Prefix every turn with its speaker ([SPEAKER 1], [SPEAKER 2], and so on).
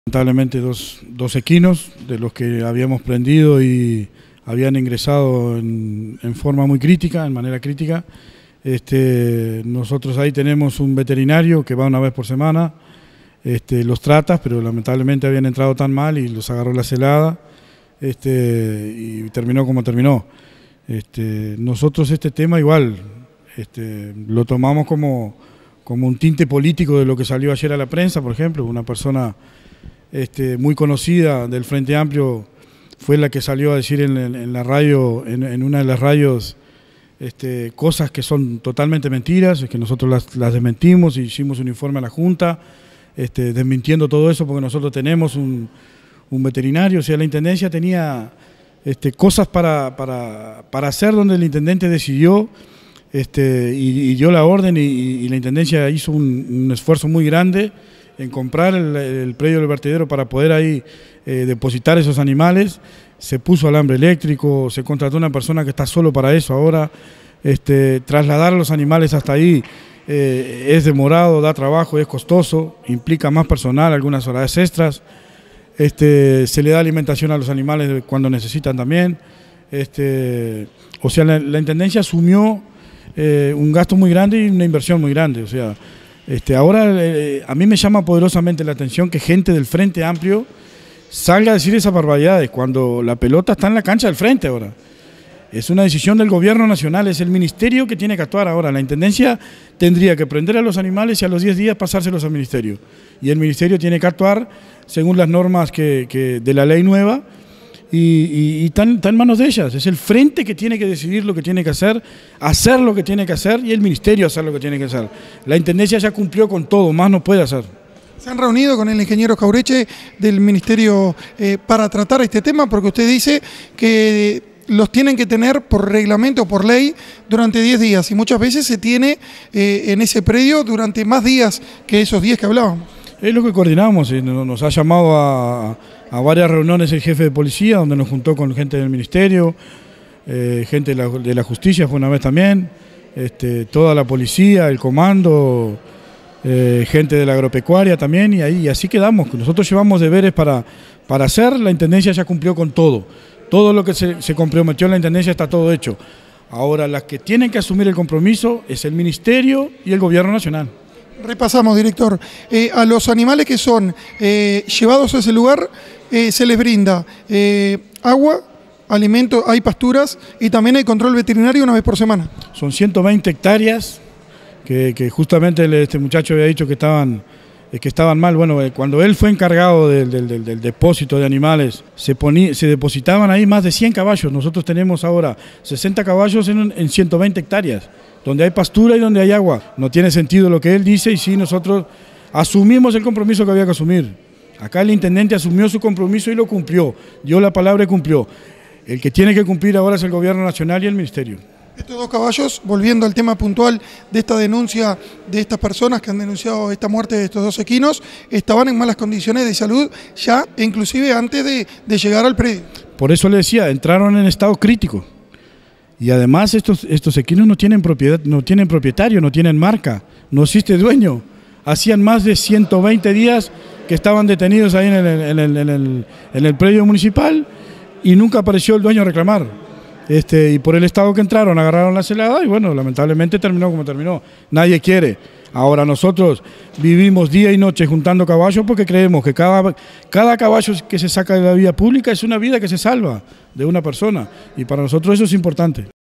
[SPEAKER 1] Lamentablemente dos equinos de los que habíamos prendido y habían ingresado en forma muy crítica, en manera crítica. Nosotros ahí tenemos un veterinario que va una vez por semana, los trata, pero lamentablemente habían entrado tan mal y los agarró la celada y terminó como terminó. Nosotros este tema igual lo tomamos como un tinte político de lo que salió ayer a la prensa, por ejemplo. Una persona muy conocida del Frente Amplio fue la que salió a decir en la radio, en una de las radios, cosas que son totalmente mentiras, que nosotros las desmentimos y hicimos un informe a la Junta, desmintiendo todo eso, porque nosotros tenemos un veterinario. O sea, la Intendencia tenía cosas para hacer, donde el Intendente decidió y dio la orden, y la Intendencia hizo un esfuerzo muy grande en comprar el predio del vertedero para poder ahí depositar esos animales. Se puso alambre eléctrico, se contrató una persona que está solo para eso ahora. Trasladar a los animales hasta ahí es demorado, da trabajo, es costoso, implica más personal, algunas horas extras. Se le da alimentación a los animales cuando necesitan también. O sea, la Intendencia asumió un gasto muy grande y una inversión muy grande. O sea, ahora a mí me llama poderosamente la atención que gente del Frente Amplio salga a decir esas barbaridades cuando la pelota está en la cancha del frente ahora. Es una decisión del gobierno nacional, es el ministerio que tiene que actuar ahora. La Intendencia tendría que prender a los animales y a los 10 días pasárselos al ministerio. Y el ministerio tiene que actuar según las normas de la ley nueva, y está en manos de ellas. Es el frente que tiene que decidir lo que tiene que hacer lo que tiene que hacer, y el ministerio hacer lo que tiene que hacer. La Intendencia ya cumplió con todo, más no puede hacer.
[SPEAKER 2] ¿Se han reunido con el ingeniero Jaureche del ministerio para tratar este tema? Porque usted dice que los tienen que tener por reglamento, por ley, durante 10 días, y muchas veces se tiene en ese predio durante más días que esos 10 que hablábamos.
[SPEAKER 1] Es lo que coordinamos, nos ha llamado a varias reuniones el jefe de policía, donde nos juntó con gente del ministerio, gente de la justicia fue una vez también, toda la policía, el comando, gente de la agropecuaria también, y así quedamos. Nosotros llevamos deberes para hacer. La Intendencia ya cumplió con todo. Todo lo que se comprometió en la Intendencia está todo hecho. Ahora, las que tienen que asumir el compromiso es el Ministerio y el Gobierno Nacional.
[SPEAKER 2] Repasamos, director. A los animales que son llevados a ese lugar se les brinda agua, alimento, hay pasturas y también hay control veterinario una vez por semana.
[SPEAKER 1] Son 120 hectáreas que justamente este muchacho había dicho que estaban mal. Bueno, cuando él fue encargado del depósito de animales, se depositaban ahí más de 100 caballos. Nosotros tenemos ahora 60 caballos en 120 hectáreas, donde hay pastura y donde hay agua. No tiene sentido lo que él dice, y sí, nosotros asumimos el compromiso que había que asumir. Acá el Intendente asumió su compromiso y lo cumplió, dio la palabra y cumplió. El que tiene que cumplir ahora es el Gobierno Nacional y el Ministerio.
[SPEAKER 2] Estos 2 caballos, volviendo al tema puntual de esta denuncia de estas personas que han denunciado esta muerte de estos 2 equinos, estaban en malas condiciones de salud ya, inclusive antes de llegar al predio.
[SPEAKER 1] Por eso le decía, entraron en estado crítico. Y además estos equinos no tienen propietario, no tienen marca, no existe dueño. Hacían más de 120 días que estaban detenidos ahí en el predio municipal, y nunca apareció el dueño a reclamar. Y por el estado que entraron, agarraron la celada y bueno, lamentablemente terminó como terminó. Nadie quiere. Ahora nosotros vivimos día y noche juntando caballos, porque creemos que cada caballo que se saca de la vía pública es una vida que se salva de una persona, y para nosotros eso es importante.